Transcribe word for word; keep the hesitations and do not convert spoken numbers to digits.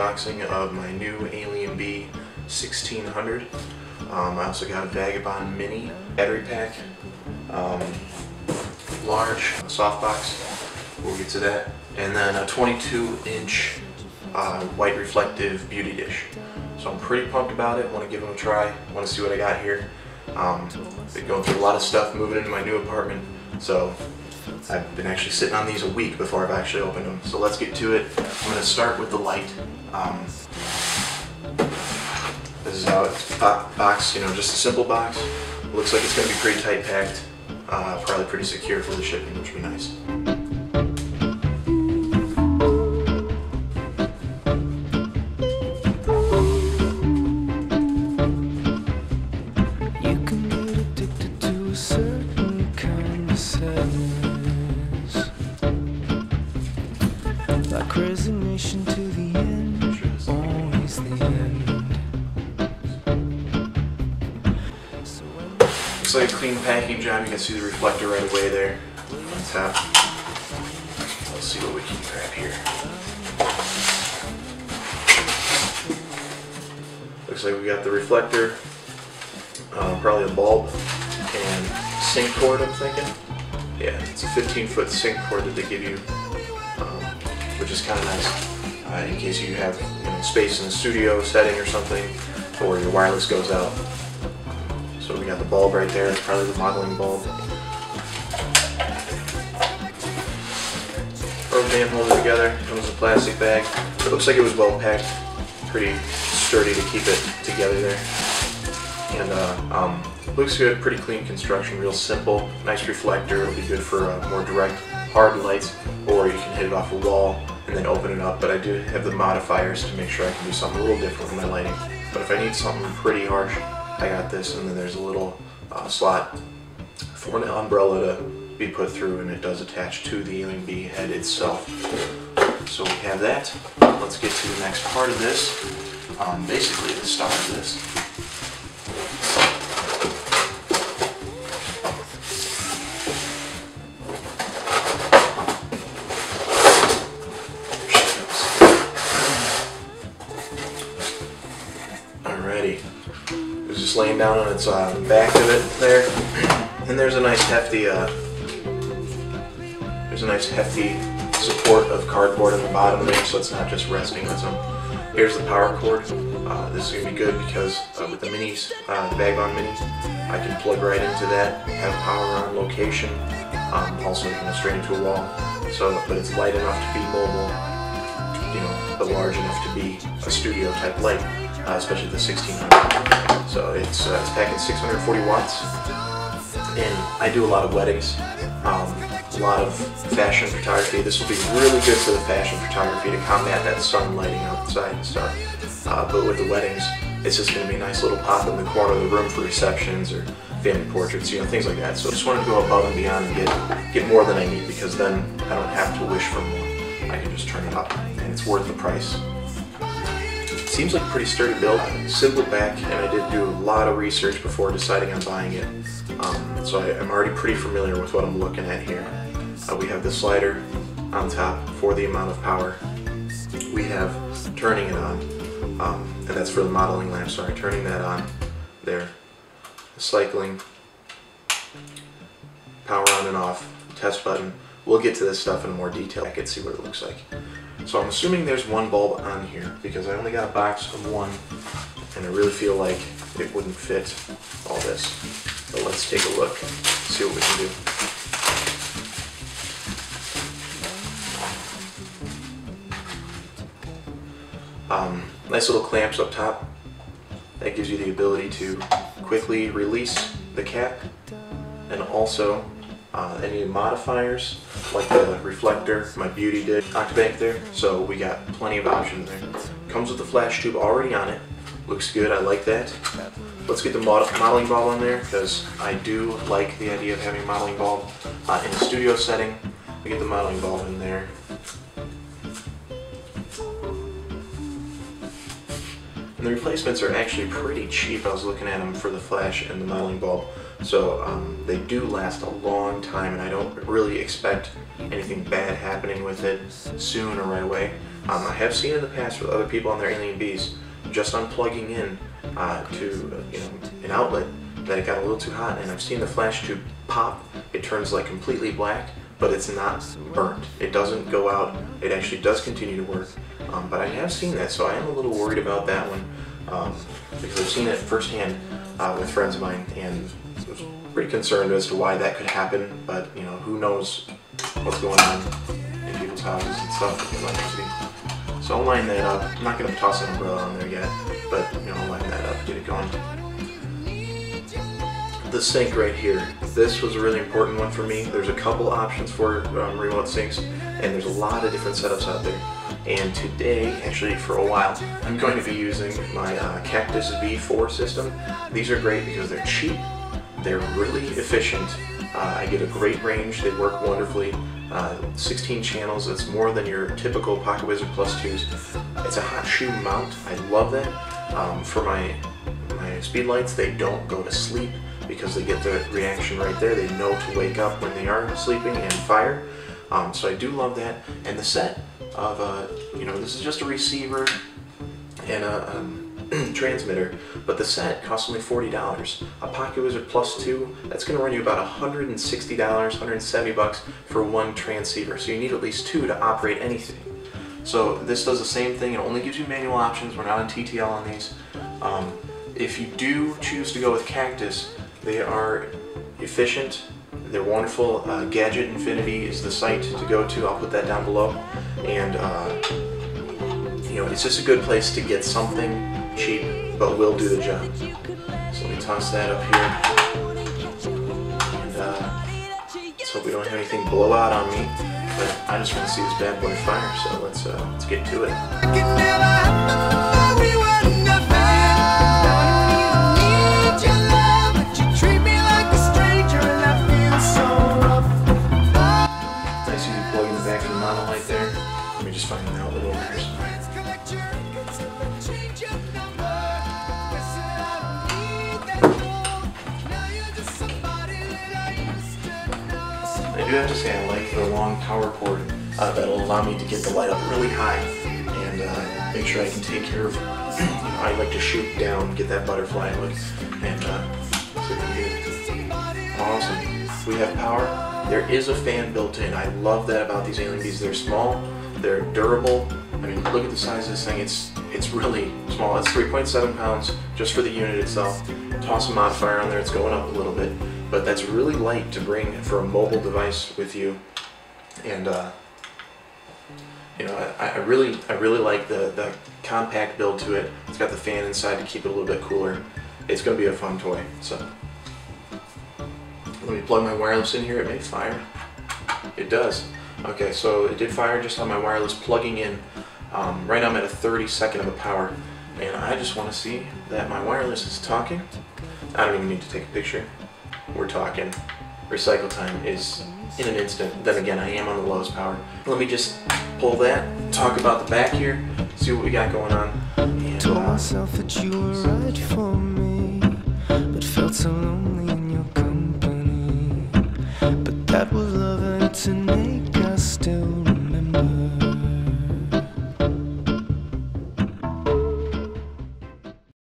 unboxing of my new Alien B sixteen hundred. Um, I also got a Vagabond Mini battery pack, um, large softbox, we'll get to that, and then a twenty-two inch uh, white reflective beauty dish. So I'm pretty pumped about it, want to give them a try, want to see what I got here. Um, been going through a lot of stuff moving into my new apartment, so I've been actually sitting on these a week before I've actually opened them. So let's get to it. I'm going to start with the light. Um, this is how it's boxed, you know, just a simple box. It looks like it's going to be pretty tight packed, uh, probably pretty secure for the shipping, which would be nice. Like resignation to the end, always the end. Looks like a clean packing job. You can see the reflector right away there on top. Let's see what we can grab here. Looks like we got the reflector, uh, probably a bulb, and sync cord, I'm thinking. Yeah, it's a fifteen foot sync cord that they give you, um, which is kind of nice uh, in case you have you know, space in the studio setting or something, or your wireless goes out. So we got the bulb right there. It's probably the modeling bulb. Propane holder together. Comes in a plastic bag. It looks like it was well packed. Pretty sturdy to keep it together there. And uh, um, looks good. Pretty clean construction. Real simple. Nice reflector. It'll be good for uh, more direct, hard lights, or you can hit it off a wall and then open it up. But I do have the modifiers to make sure I can do something a little different with my lighting. But if I need something pretty harsh, I got this, and then there's a little uh, slot for an umbrella to be put through, and it does attach to the Alien B head itself. So we have that. Let's get to the next part of this. Um, basically the star of this. Alrighty. It was just laying down on its uh, back of it there, and there's a nice hefty, uh, there's a nice hefty support of cardboard on the bottom there, so it's not just resting on some. Here's the power cord. Uh, this is gonna be good because uh, with the minis, uh, the Vagabond Mini, I can plug right into that, have power on location. Um, also, you know, straight into a wall. So, but it's light enough to be mobile, you know, but large enough to be a studio type light. Uh, especially the sixteen hundred. So it's, uh, it's packing six hundred forty watts, and I do a lot of weddings, um, a lot of fashion photography. This will be really good for the fashion photography to combat that sun lighting outside and stuff. Uh, but with the weddings, it's just going to be a nice little pop in the corner of the room for receptions or family portraits, you know, things like that. So I just want to go above and beyond and get, get more than I need, because then I don't have to wish for more. I can just turn it up, and it's worth the price. Seems like a pretty sturdy build, simple back, and I did do a lot of research before deciding on buying it. Um, so I, I'm already pretty familiar with what I'm looking at here. Uh, we have the slider on top for the amount of power. We have turning it on, um, and that's for the modeling lamp, sorry, turning that on there. The cycling, power on and off, test button. We'll get to this stuff in more detail. I can see what it looks like. So I'm assuming there's one bulb on here because I only got a box of one, and I really feel like it wouldn't fit all this. But let's take a look, see what we can do. Um, nice little clamps up top. That gives you the ability to quickly release the cap, and also Uh, any modifiers like the reflector, my beauty did, Octabank there, so we got plenty of options there. Comes with the flash tube already on it, looks good, I like that. Let's get the mod modeling bulb on there, because I do like the idea of having a modeling bulb uh, in a studio setting. We get the modeling bulb in there. And the replacements are actually pretty cheap. I was looking at them for the flash and the modeling bulb. So um, they do last a long time, and I don't really expect anything bad happening with it soon or right away. Um, I have seen in the past with other people on their Alien Bees, just unplugging in uh, to uh, you know, an outlet, that it got a little too hot, and I've seen the flash tube pop. It turns like completely black, but it's not burnt. It doesn't go out. It actually does continue to work. Um, but I have seen that, so I am a little worried about that one um, because I've seen it firsthand uh, with friends of mine, and I was pretty concerned as to why that could happen. But you know, who knows what's going on in people's houses and stuff with electricity. So I'll line that up. I'm not going to toss an umbrella on there yet, but you know, I'll line that up, get it going. The sink right here, this was a really important one for me. There's a couple options for um, remote sinks, and there's a lot of different setups out there. And today, actually for a while, I'm going to be using my uh, Cactus B four system. These are great because they're cheap, they're really efficient. Uh, I get a great range, they work wonderfully. Uh, sixteen channels, it's more than your typical Pocket Wizard Plus twos. It's a hot shoe mount, I love that. Um, for my, my speed lights, they don't go to sleep, because they get the reaction right there. They know to wake up when they are sleeping and fire. Um, so I do love that. And the set of, uh, you know, this is just a receiver and a um, transmitter, but the set costs only forty dollars. A Pocket Wizard Plus two, that's going to run you about one hundred sixty dollars, one hundred seventy bucks for one transceiver. So you need at least two to operate anything. So this does the same thing. It only gives you manual options. We're not on T T L on these. Um, if you do choose to go with Cactus, they are efficient, they're wonderful. Uh, Gadget Infinity is the site to go to, I'll put that down below. And uh, you know, it's just a good place to get something cheap, but will do the job. So let me toss that up here. And uh, let's hope we don't have anything blow out on me. But I just want to see this bad boy fire, so let's, uh, let's get to it. Find an outlet over here somewhere. I do have to say I like the long power cord uh, that'll allow me to get the light up really high and uh, make sure I can take care of, you know, I like to shoot down, get that butterfly look, and uh, so we can get it. Awesome. We have power. There is a fan built in. I love that about these Alien Bees. They're small. They're durable. I mean, look at the size of this thing. It's it's really small. It's three point seven pounds just for the unit itself. Toss a modifier on there, it's going up a little bit. But that's really light to bring for a mobile device with you. And uh, you know, I, I really I really like the, the compact build to it. It's got the fan inside to keep it a little bit cooler. It's going to be a fun toy. So let me plug my wireless in here. It may fire. It does. Okay, so it did fire just on my wireless plugging in. Um, right now I'm at a thirty second of a power, and I just want to see that my wireless is talking. I don't even need to take a picture. We're talking. Recycle time is in an instant. Then again, I am on the lowest power. Let me just pull that, talk about the back here, see what we got going on. And, Told uh, myself that you were right for me, but felt so lonely in your company. But that was love.